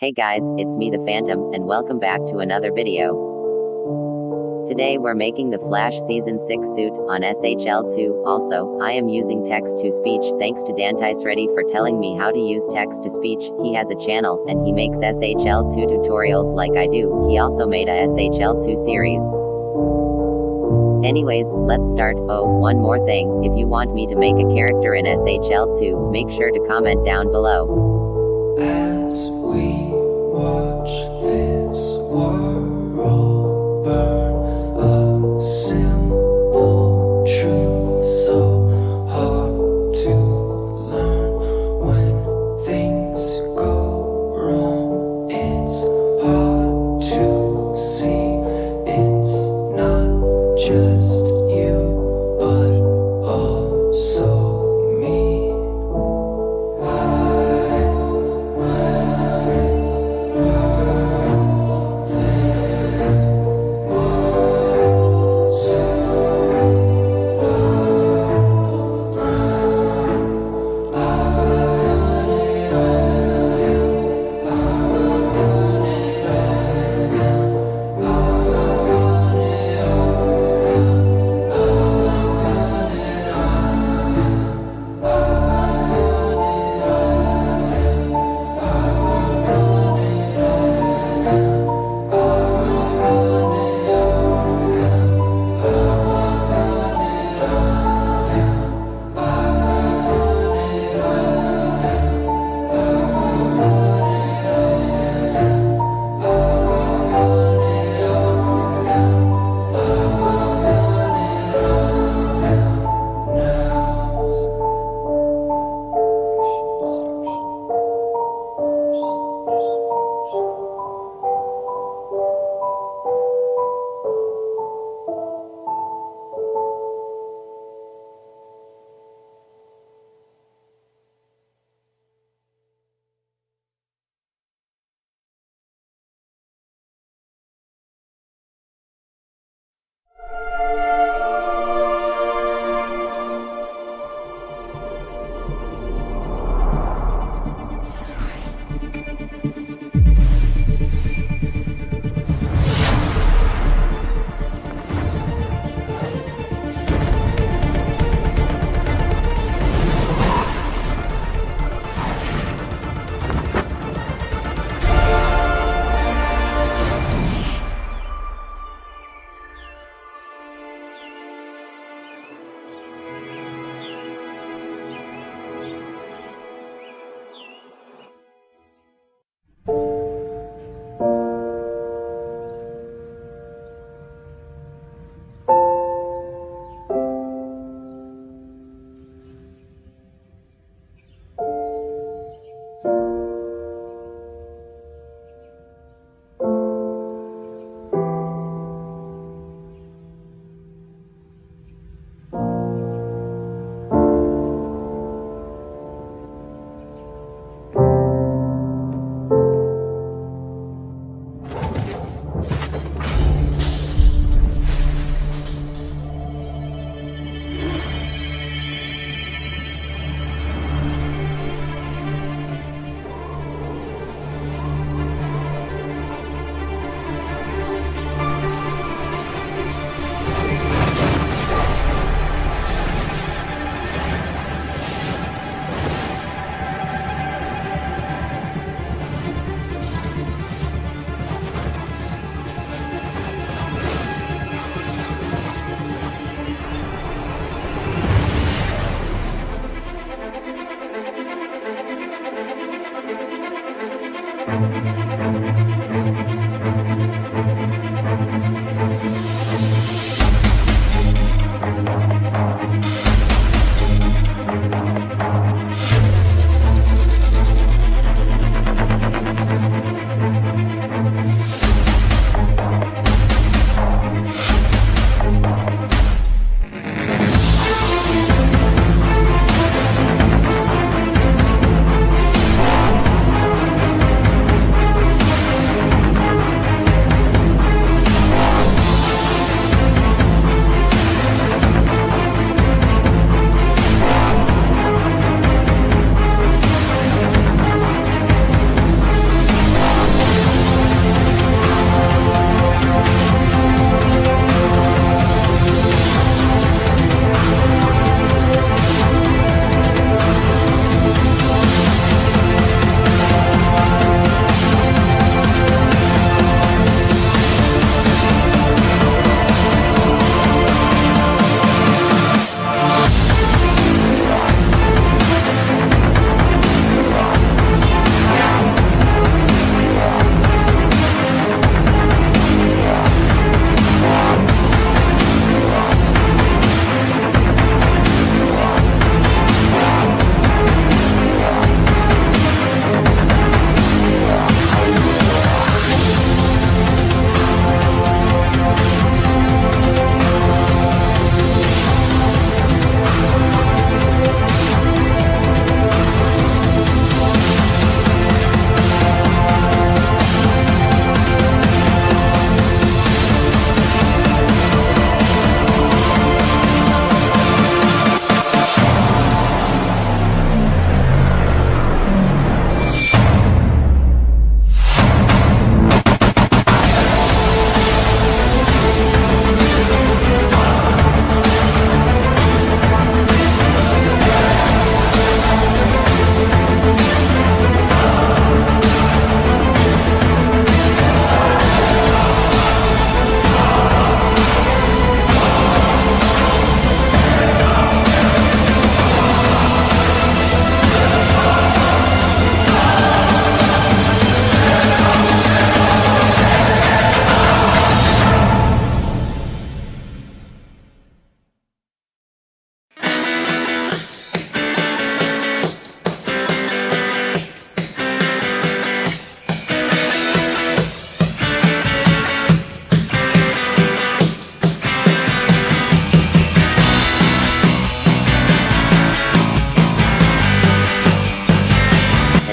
Hey guys, it's me the Phantom, and welcome back to another video. Today we're making the Flash Season 6 suit, on SHL2. Also, I am using text-to-speech, thanks to Dantisready for telling me how to use text-to-speech. He has a channel, and he makes SHL2 tutorials like I do. He also made a SHL2 series. Anyways, let's start. Oh, one more thing, if you want me to make a character in SHL2, make sure to comment down below. As we watch this world burn, a simple truth so hard to learn. When things go wrong, it's hard to see. It's not just you, but also me.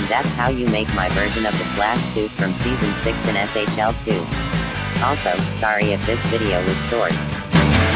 that's how you make my version of the Flash suit from Season 6 in SHL2. Also, sorry if this video was short.